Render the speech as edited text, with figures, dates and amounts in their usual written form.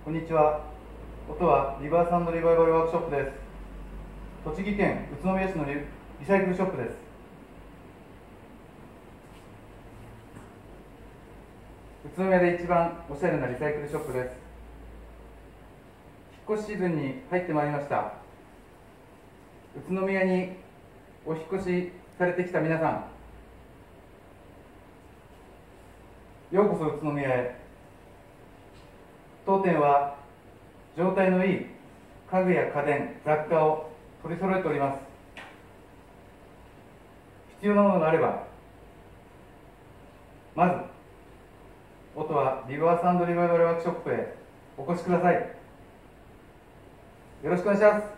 こんにちは。音はリバース&リバイバルワークショップです。栃木県宇都宮市のリサイクルショップです。宇都宮で一番おしゃれなリサイクルショップです。引っ越しシーズンに入ってまいりました。宇都宮にお引っ越しされてきた皆さん、ようこそ宇都宮へ。当店は状態のいい家具や家電、雑貨を取り揃えております。必要なものがあれば、まず音はリバース&リバイバルワークショップへお越しください。よろしくお願いします。